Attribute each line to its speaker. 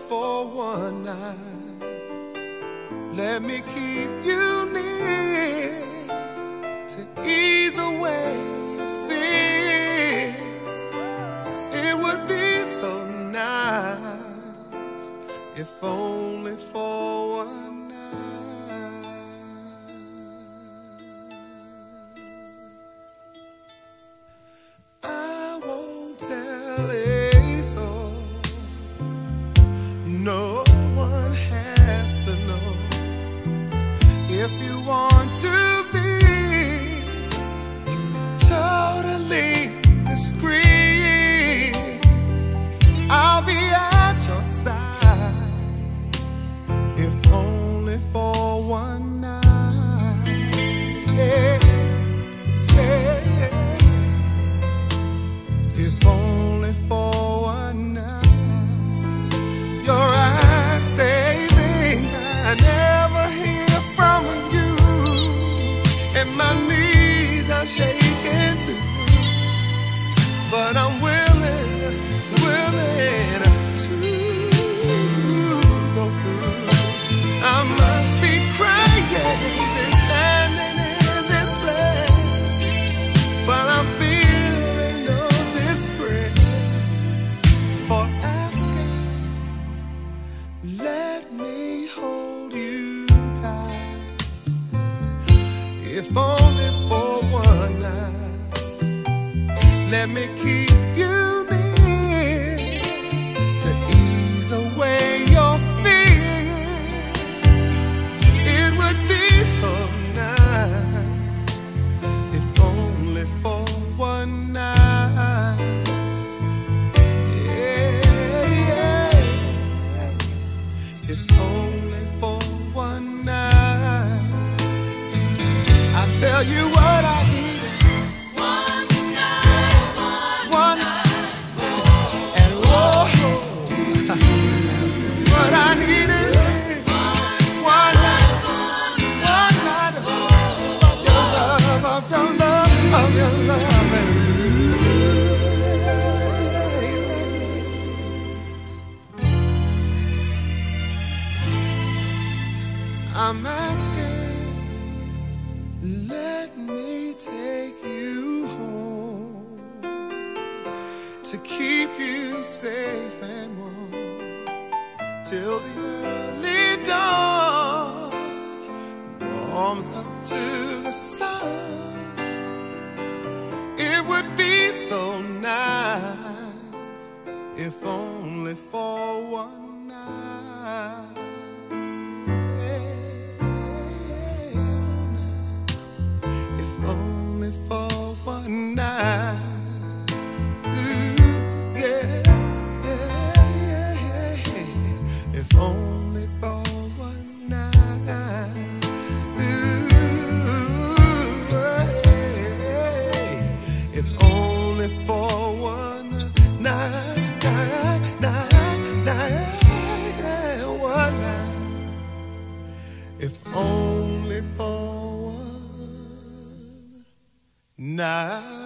Speaker 1: for one night. Let me keep you near to ease away your fear. It would be so nice if only for one night. I won't tell a soul. No one has to know. If you want to be totally discreet, I'll be at your side, if only for one night. Yeah, yeah, yeah. If only for one night. Your eyes say things I never hear from you, and my knees are shaking too. But I'm willing to go through. I must be crazy standing in this place, but I'm feeling no disgrace for asking. Let me hold you tight, if only for one night. Let me keep you near to ease away your fear. It would be so nice if only for one night. Yeah, yeah. If only for one night. I tell you what I need. What I need is one night of your love, of your love, of your love. I'm asking, let me take you home to keep you safe and warm till the early dawn warms up to the sun. It would be so nice if only for one night. If only for one night. If only for one night. Ooh, if only for one night, one night. If only for one night.